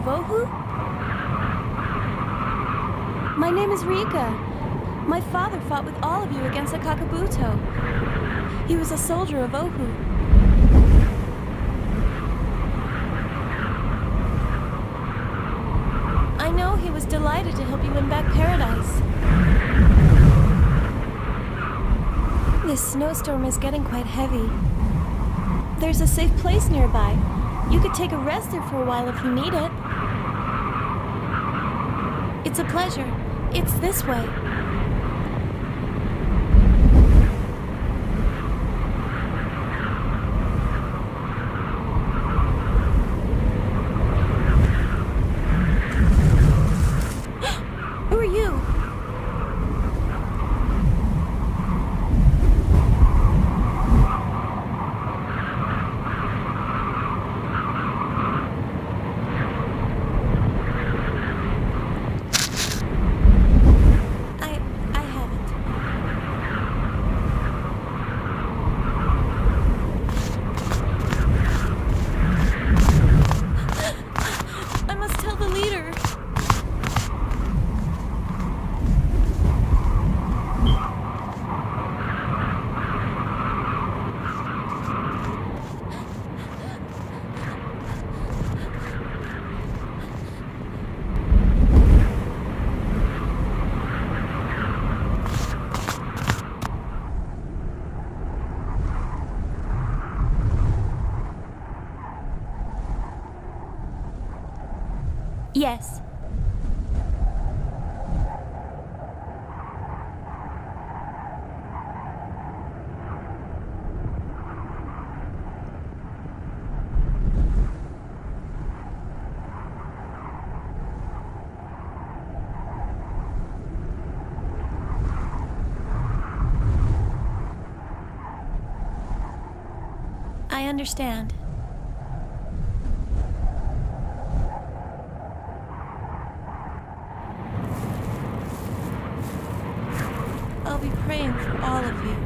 of Ohu? My name is Reika. My father fought with all of you against the Kakabuto. He was a soldier of Ohu. I know he was delighted to help you win back paradise. This snowstorm is getting quite heavy. There's a safe place nearby. You could take a rest there for a while if you need it. It's a pleasure. It's this way. Who are you? Yes. I understand. I'll be praying for all of you.